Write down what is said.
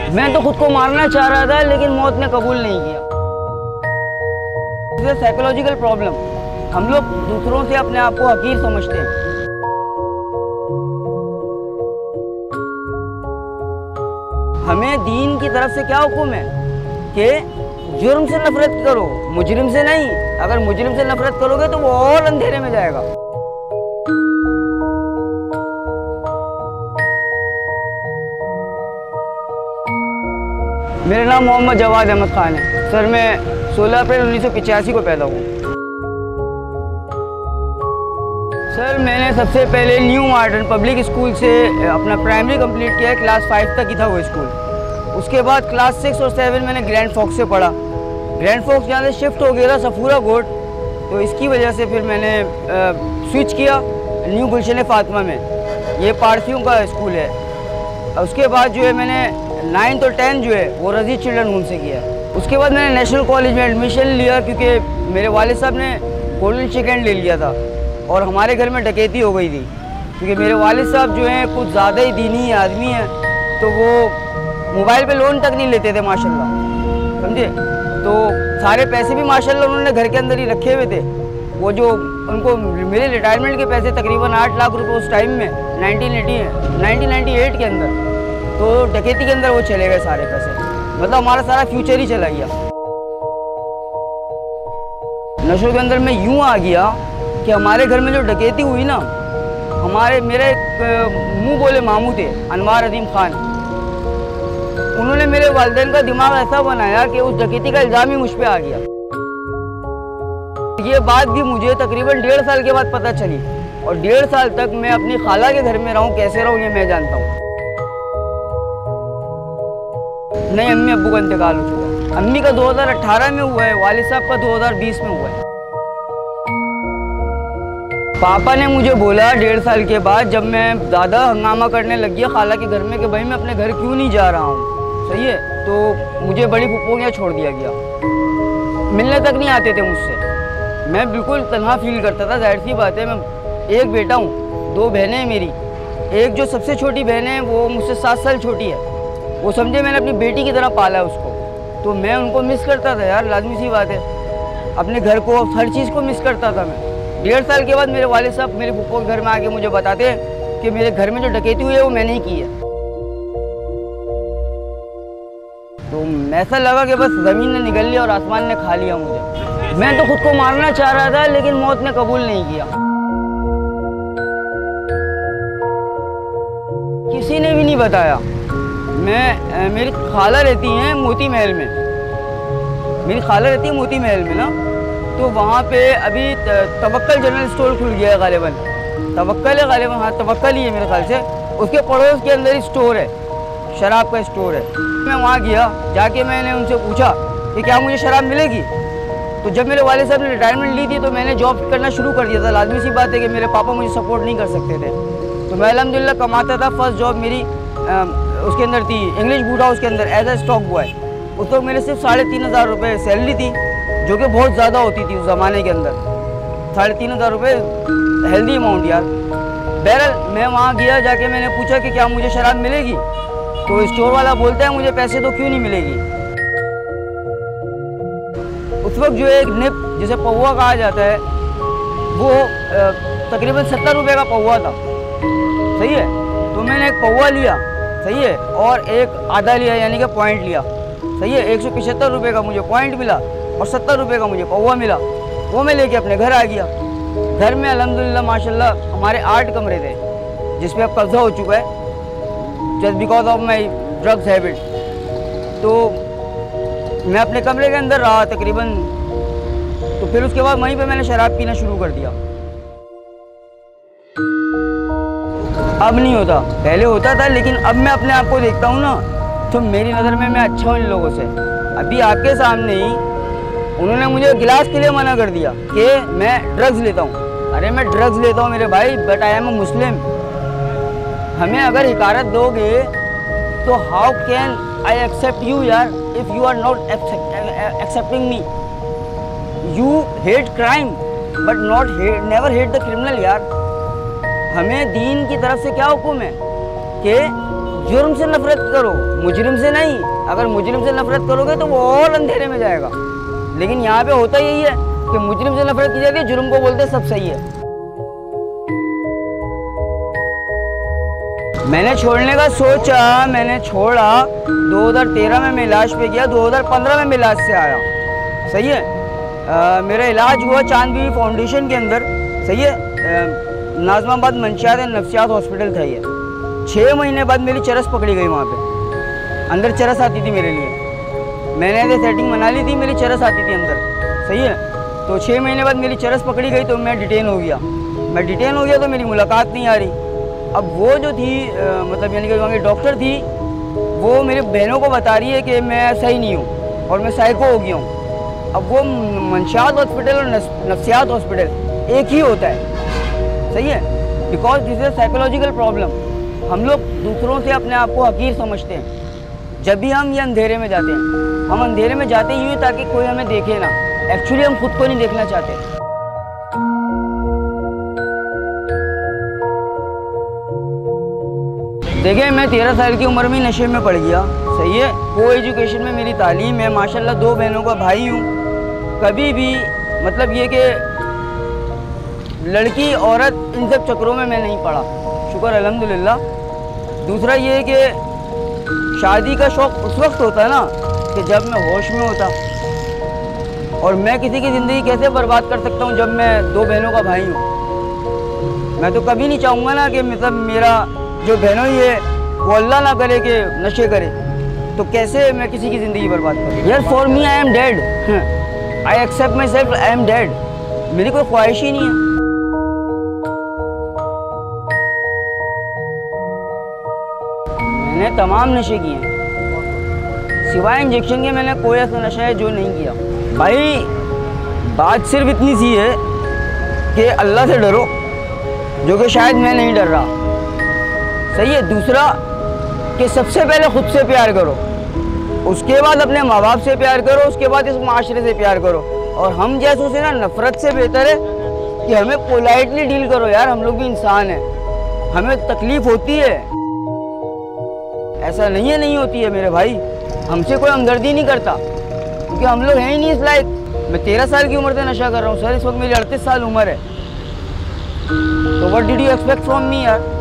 मैं तो खुद को मारना चाह रहा था, लेकिन मौत ने कबूल नहीं किया। साइकोलॉजिकल प्रॉब्लम, हम लोग दूसरों से अपने आप को हकीर समझते हैं। हमें दीन की तरफ से क्या हुक्म है कि जुर्म से नफरत करो, मुजरिम से नहीं। अगर मुजरिम से नफरत करोगे तो वो और अंधेरे में जाएगा। मेरा नाम मोहम्मद जवाद अहमद खान है सर। मैं 16 अप्रैल 1985 को पैदा हुआ। सर मैंने सबसे पहले न्यू मॉडर्न पब्लिक स्कूल से अपना प्राइमरी कंप्लीट किया है। क्लास 5 तक ही था वो स्कूल। उसके बाद क्लास 6 और 7 मैंने ग्रैंड फॉक्स से पढ़ा। ग्रैंड फॉक्स जहाँ से शिफ्ट हो गया था सफूरा कोट, तो इसकी वजह से फिर मैंने स्विच किया न्यू गुलशन फातिमा में। ये पारसियों का स्कूल है। उसके बाद जो है मैंने 9th और 10th जो है वो रजी चिल्ड्रन होम से किया। उसके बाद मैंने नेशनल कॉलेज में एडमिशन लिया, क्योंकि मेरे वालिद साहब ने गोल्डन चिकन ले लिया था और हमारे घर में डकैती हो गई थी। क्योंकि मेरे वालिद साहब जो हैं कुछ ज़्यादा ही दीनी आदमी हैं, तो वो मोबाइल पे लोन तक नहीं लेते थे माशाल्लाह, समझे। तो सारे पैसे भी माशाल्लाह उन्होंने घर के अंदर ही रखे हुए थे। वो जो उनको मेरे रिटायरमेंट के पैसे तकरीबन 8 लाख रुपए उस टाइम में 1998 के अंदर, तो डकैती के अंदर वो चले गए सारे पैसे। मतलब हमारा सारा फ्यूचर ही चला गया। नशों के अंदर मैं यूँ आ गया कि हमारे घर में जो डकैती हुई ना, मेरे एक मुँह बोले मामू थे अनवार अजीम खान। उन्होंने मेरे वालिदैन का दिमाग ऐसा बनाया कि उस डकैती का इल्ज़ाम ही मुझ पे आ गया। ये बात भी मुझे तकरीबन 1.5 साल के बाद पता चली, और 1.5 साल तक मैं अपनी खाला के घर में रहूं, कैसे रहूं ये मैं जानता हूँ। नहीं, अम्मी अब्बू का इंतकाल हो चुका। अम्मी का 2018 में हुआ है, वालिद साहब का 2020 में हुआ है। पापा ने मुझे बोला 1.5 साल के बाद, जब मैं ज़्यादा हंगामा करने लग गया खाला के घर में कि भाई मैं अपने घर क्यों नहीं जा रहा हूँ, सही है, तो मुझे बड़ी फुप्पो के यहाँ छोड़ दिया गया। मिलने तक नहीं आते थे मुझसे। मैं बिल्कुल तन्हा फील करता था। जाहिर सी बात है, मैं एक बेटा हूँ, 2 बहनें हैं मेरी। एक जो सबसे छोटी बहन है वो मुझसे 7 साल छोटी है। वो समझे मैंने अपनी बेटी की तरह पाला है उसको, तो मैं उनको मिस करता था यार, लाजमी सी बात है। अपने घर को, हर चीज़ को मिस करता था मैं। 1.5 साल के बाद मेरे वालिद साहब मेरे फुप्पो के घर में आके मुझे बताते हैं कि मेरे घर में जो डकैती हुई है वो मैंने ही की है। तो ऐसा लगा कि बस ज़मीन ने निगल लिया और आसमान ने खा लिया मुझे। मैं तो खुद को मारना चाह रहा था, लेकिन मौत ने कबूल नहीं किया। किसी ने भी नहीं बताया। मेरी खाला रहती हैं मोती महल में। मेरी खाला रहती है मोती महल में ना, तो वहाँ पे अभी तवक्कल जनरल स्टोर खुल गया है गालिबन। तवक्कल है गालिबन, हाँ तवक्कल ही है मेरे ख्याल से। उसके पड़ोस के अंदर ही स्टोर है, शराब का स्टोर है। मैं वहाँ गया, जाके मैंने उनसे पूछा कि क्या मुझे शराब मिलेगी। तो जब मेरे वालिद साहब ने रिटायरमेंट ली थी तो मैंने जॉब करना शुरू कर दिया था। लाजमी सी बात है कि मेरे पापा मुझे सपोर्ट नहीं कर सकते थे, तो मैं अल्हम्दुलिल्लाह कमाता था। फर्स्ट जॉब मेरी उसके अंदर थी, इंग्लिश बूट हाउस के अंदर एज ए स्टॉक बॉय। उस वक्त मेरे सिर्फ 3,500 रुपये सैलरी थी, जो कि बहुत ज़्यादा होती थी उस ज़माने के अंदर। 3,500 रुपये हेल्दी अमाउंट यार। बहरहाल मैं वहाँ गया, जाके मैंने पूछा कि क्या मुझे शराब मिलेगी। तो स्टोर वाला बोलता है मुझे पैसे तो क्यों नहीं मिलेगी। उस वक्त जो एक निप जिसे पौवा कहा जाता है, वो तकरीबन 70 रुपये का पौवा था, सही है। तो मैंने एक पौवा लिया, सही है, और एक आधा लिया, यानी कि पॉइंट लिया, सही है। 175 रुपये का मुझे पॉइंट मिला और 70 रुपये का मुझे पौवा मिला। वो मैं लेके अपने घर आ गया। घर में अल्हम्दुलिल्लाह माशाल्लाह हमारे 8 कमरे थे, जिस पे अब कब्जा हो चुका है just because of my drugs habit. तो मैं अपने कमरे के अंदर रहा तकरीबन। तो फिर उसके बाद वहीं पे मैंने शराब पीना शुरू कर दिया। अब नहीं होता, पहले होता था, लेकिन अब मैं अपने आप को देखता हूँ ना, तो मेरी नज़र में मैं अच्छा हूँ इन लोगों से। अभी आपके सामने ही उन्होंने मुझे गिलास के लिए मना कर दिया कि मैं ड्रग्स लेता हूँ। अरे मैं ड्रग्स लेता हूँ मेरे भाई, बट आई एम अ मुस्लिम। हमें अगर हिकारत दोगे तो how can I accept you यार, if you are not accepting me. You hate crime but never hate the criminal यार। हमें दीन की तरफ से क्या हुक्म है कि जुर्म से नफरत करो, मुजरिम से नहीं। अगर मुजरिम से नफरत करोगे तो वो और अंधेरे में जाएगा। लेकिन यहाँ पे होता यही है कि मुजरिम से नफरत की जाती है, जुर्म को बोलते सब सही है। मैंने छोड़ने का सोचा, मैंने छोड़ा। 2013 में मैं इलाज पे गया, 2015 में मैं इलाज से आया। सही है। मेरा इलाज हुआ चांद बीवी फाउंडेशन के अंदर। सही है। नाज़माबाद मंशियात एंड नफ्सियात हॉस्पिटल था ये। 6 महीने बाद मेरी चरस पकड़ी गई वहाँ पे। अंदर चरस आती थी मेरे लिए। मैंने ऐसे सेटिंग बना ली थी, मेरी चरस आती थी अंदर। सही है। तो 6 महीने बाद मेरी चरस पकड़ी गई तो मैं डिटेन हो गया। मैं डिटेन हो गया तो मेरी मुलाकात नहीं आ रही। अब वो जो थी मतलब यानी कि वहाँ की डॉक्टर थी, वो मेरी बहनों को बता रही है कि मैं सही नहीं हूँ और मैं साइको हो गया हूँ। अब वो मंशियात हॉस्पिटल और नफ्सियात हॉस्पिटल एक ही होता है। सही है। Because this is psychological problem. हम लोग दूसरों से अपने आप को हकीर समझते हैं। जब भी हम ये अंधेरे में जाते हैं, हम अंधेरे में जाते ही ताकि कोई हमें देखे ना। एक्चुअली हम खुद को नहीं देखना चाहते। देखिए, मैं 13 साल की उम्र में नशे में पड़ गया। सही है। को एजुकेशन में मेरी तालीम है। माशाल्लाह 2 बहनों का भाई हूँ। कभी भी मतलब ये कि लड़की औरत इन सब चक्रों में मैं नहीं पड़ा, शुक्र अल्हम्दुलिल्लाह। दूसरा ये कि शादी का शौक़ उस वक्त होता है ना कि जब मैं होश में होता। और मैं किसी की ज़िंदगी कैसे बर्बाद कर सकता हूँ जब मैं 2 बहनों का भाई हूँ। मैं तो कभी नहीं चाहूँगा ना कि मतलब मेरा जो बहनों ही है वो अल्लाह ना करे कि नशे करे। तो कैसे मैं किसी की ज़िंदगी बर्बाद करूँ। यार for me I am dead. I accept myself, I am dead. मेरी कोई ख्वाहिश ही नहीं है। मैंने तमाम नशे किए हैं, सिवाय इंजेक्शन के मैंने कोई ऐसा नशा है जो नहीं किया। भाई बात सिर्फ इतनी सी है कि अल्लाह से डरो, जो कि शायद मैं नहीं डर रहा। सही है। दूसरा कि सबसे पहले खुद से प्यार करो, उसके बाद अपने माँ बाप से प्यार करो, उसके बाद इस माशरे से प्यार करो। और हम जैसों से ना नफ़रत से बेहतर है कि हमें पोलाइटली डील करो। यार हम लोग भी इंसान हैं, हमें तकलीफ़ होती है, ऐसा नहीं है नहीं होती है मेरे भाई। हमसे कोई हमदर्दी नहीं करता क्योंकि हम लोग हैं ही नहीं इस लायक। मैं 13 साल की उम्र से नशा कर रहा हूँ सर। इस वक्त मेरी 38 साल उम्र है। तो what did you expect from me यार।